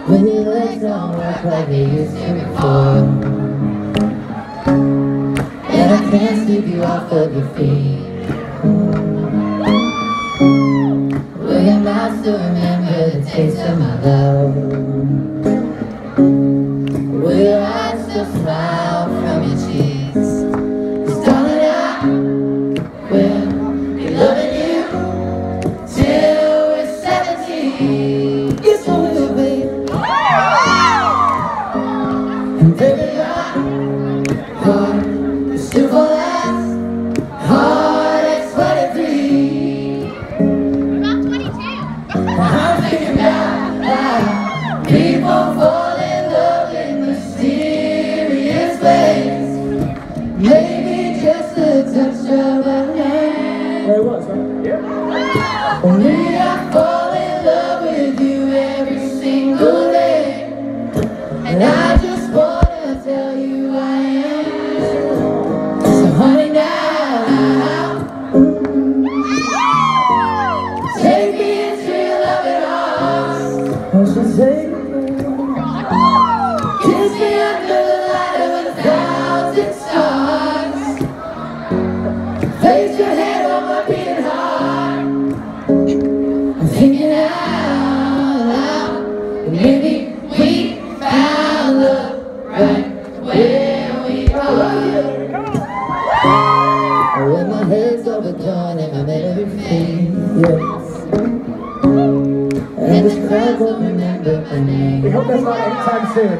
when your legs don't work like they used to before, and I can't sweep you off of your feet. Will your mouth still remember the taste of my love? Will your eyes still smile from your cheeks? 'Cause darling, I will be loving you till we're 17. Yes, I will, baby. And baby, my heart is still for that heart at 23. About 22. I'm thinking about how people fall in love in mysterious ways. Maybe just a touch of a hand. There it was, right? Yeah. Or maybe I fall in love with you every single day, and I just wanna tell you I am. So honey, now take me into your loving arms. Won't you take me? Kiss me under the light of 1,000 stars. Place your head on my beating heart. I'm thinking out loud, and maybe we found love right where we are. When my head's overdrawn and my memory fades, yes, and this crowd won't remember my name. We hope that's not anytime soon.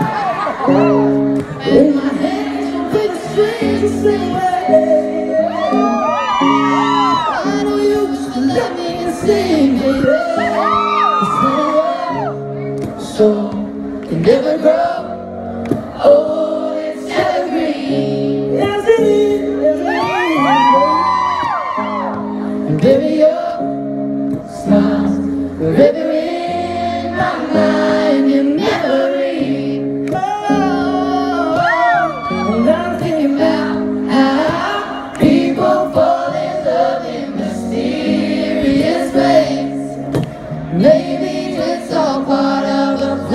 In my hands with the strings sing away. I know you wish to let me sing, baby. So can never grow. Oh, it's evergreen. Yes, it is. Yes, it is. And baby, your smile's forever in my mind, your memory. And I'm thinking about how people fall in love in mysterious ways. Maybe it's all part of a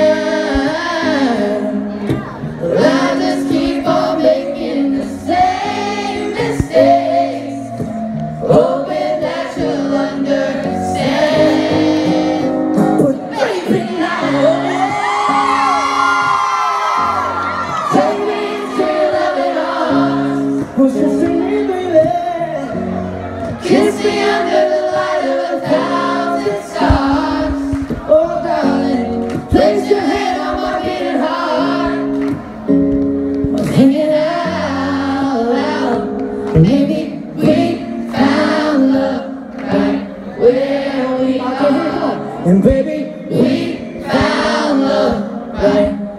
plan. I just keep on making the same mistakes, hoping that you'll understand. But baby, now take me into your loving arms. Won't you see me, baby? Kiss me under the light of 1,000 stars. Oh, darling, place your head on my beating heart. I'm thinking out loud, and maybe we found love right where we are. And baby, we found love right